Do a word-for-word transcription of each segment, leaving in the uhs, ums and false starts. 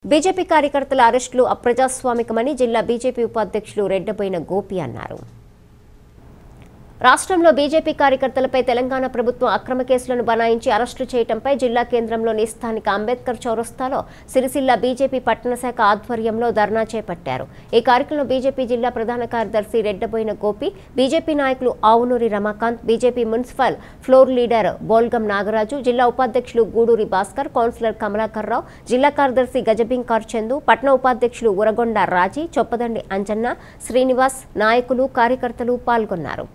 BJP కార్యకర్తల అరెస్టులు అప్రజాస్వామికమని జిల్లా బీజేపీ ఉపాధ్యక్షులు రెడ్డబోయిన గోపి అన్నారు. రాష్ట్రంలో బీజేపీ కార్యకర్తలపై తెలంగాణ ప్రభుత్వం అక్రమ కేసులను బనాయించి అరెస్టు చేయడంపై జిల్లా కేంద్రంలోని స్థానిక అంబేద్కర్ చౌరస్తాలో సిరిసిల్ల బీజేపీ పట్టణ శాఖ ఆధ్వర్యంలో ధర్నా చేపట్టారు. ఈ కార్యక్రమంలో బీజేపీ జిల్లా ప్రధాన కార్యదర్శి రెడ్డబోయిన గోపి, బీజేపీ నాయకులు Avunoori Ramakanth, BJP municipal floor leader Bolgam Nagaraju, జిల్లా ఉపాధ్యక్షులు గూడూరి భాస్కర్, కౌన్సిలర్ కమలాకర్ రావు, జిల్లా కార్యదర్శి గజబింకార్ చందు, పట్టణ ఉపాధ్యక్షులు ఉరగొండ రాజీ, చొప్పదండి అంజన్న, శ్రీనివాస్, నాయకులు, కార్యకర్తలు పాల్గొన్నారు.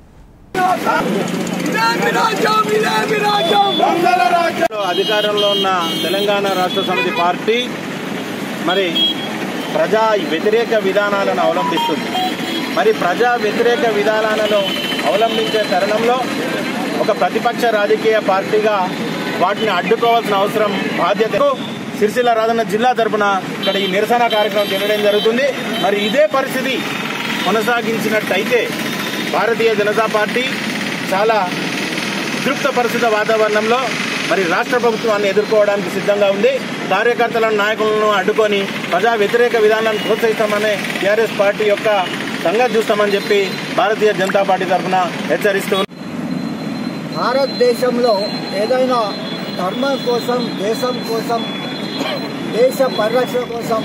అధికారంలో ఉన్న తెలంగాణ రాష్ట్ర సమితి పార్టీ మరి ప్రజా వ్యతిరేక విధానాలను అవలంబిస్తుంది. మరి ప్రజా వ్యతిరేక విధానాలను అవలంబించే తరుణంలో ఒక ప్రతిపక్ష రాజకీయ పార్టీగా వాటిని అడ్డుకోవాల్సిన అవసరం బాధ్యత సిరిసిల్ల రాజన్న జిల్లా తరఫున ఇక్కడ ఈ నిరసన కార్యక్రమం చేయడం జరుగుతుంది. మరి ఇదే పరిస్థితి కొనసాగించినట్టయితే భారతీయ జనతా పార్టీ చాలా ఉద్రిక్త పరిస్థితి వాతావరణంలో మరి రాష్ట్ర ప్రభుత్వాన్ని ఎదుర్కోవడానికి సిద్ధంగా ఉంది. కార్యకర్తలను, నాయకులను అడ్డుకొని ప్రజా వ్యతిరేక విధానాన్ని ప్రోత్సహిస్తామని టీఆర్ఎస్ పార్టీ యొక్క సంగతి చూస్తామని చెప్పి భారతీయ జనతా పార్టీ తరఫున హెచ్చరిస్తూ భారతదేశంలో ఏదైనా ధర్మం కోసం, దేశం కోసం, దేశ పరిరక్షణ కోసం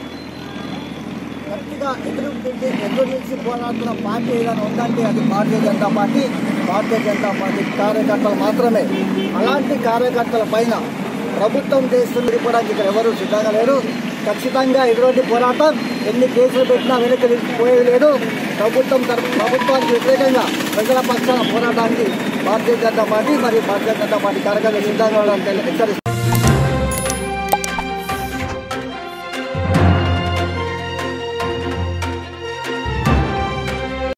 గట్టిగా ఎదురు ఎదురు నిలిచి పోరాడుతున్న పార్టీ ఏదైనా ఉందంటే అది భారతీయ జనతా పార్టీ. భారతీయ జనతా పార్టీ కార్యకర్తలు మాత్రమే. అలాంటి కార్యకర్తల పైన ప్రభుత్వం చేస్తుంది ఇవ్వడానికి ఇక్కడ ఎవరు సిద్ధంగా లేరు. ఖచ్చితంగా ఇటువంటి పోరాటం ఎన్ని కేసులు పెట్టినా వెనక్కి పోయేది లేదు. ప్రభుత్వం ప్రభుత్వానికి వ్యతిరేకంగా ప్రజల పక్షాన పోరాటానికి భారతీయ జనతా పార్టీ మరియు భారతీయ జనతా పార్టీ కార్యకర్తలు సిద్ధంగా ఉండడానికి హెచ్చరిస్తారు.